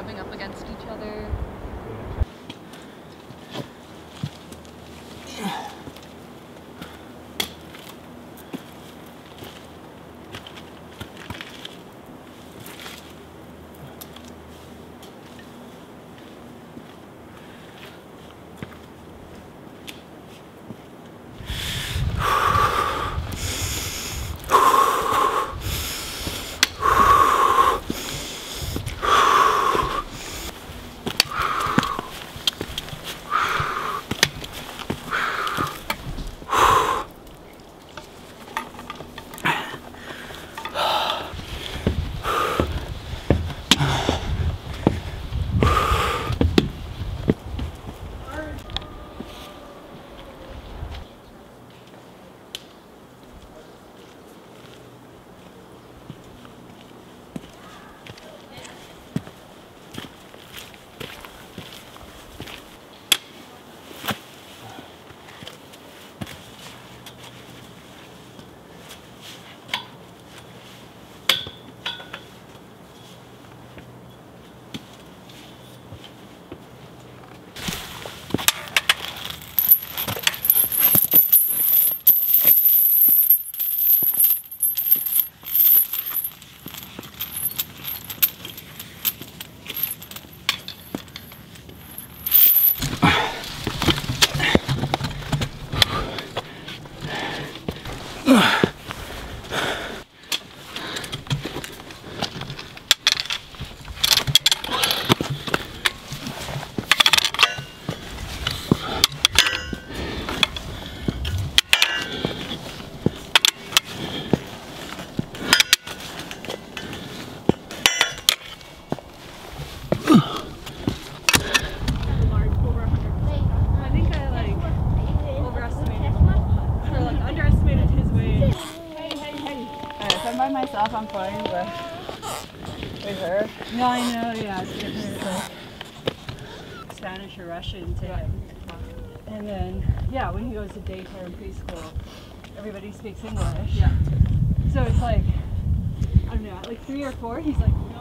rubbing up against each other. I'm fine, but with her. No, I know, yeah, it's different. Spanish or Russian to him. And then, yeah, when he goes to daycare and preschool, everybody speaks English. Yeah. So it's like, I don't know, at like 3 or 4, he's like, no.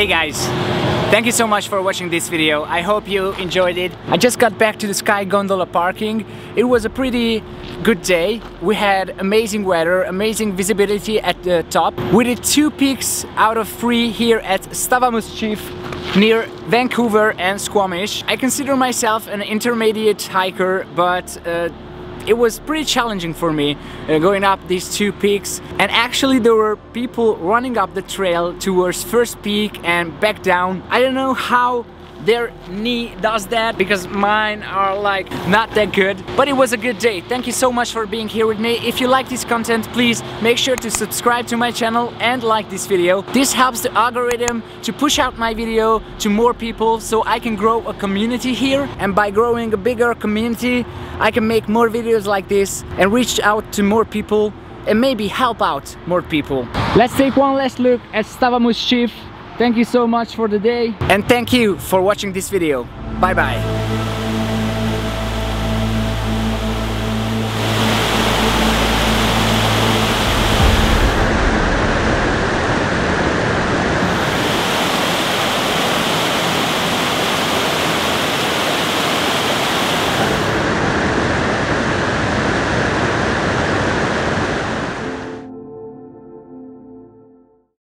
Hey guys, thank you so much for watching this video. I hope you enjoyed it. I just got back to the Sky Gondola parking. It was a pretty good day. We had amazing weather, amazing visibility at the top. We did 2 peaks out of 3 here at Stawamus Chief near Vancouver and Squamish. I consider myself an intermediate hiker, but it was pretty challenging for me going up these 2 peaks, and actually there were people running up the trail towards first peak and back down. I don't know how their knee does that, because mine are like not that good, but it was a good day. Thank you so much for being here with me. If you like this content, please make sure to subscribe to my channel and like this video. This helps the algorithm to push out my video to more people, so I can grow a community here, and by growing a bigger community I can make more videos like this and reach out to more people and maybe help out more people. Let's take one last look at Stawamus Chief. Thank you so much for the day, and thank you for watching this video. Bye bye.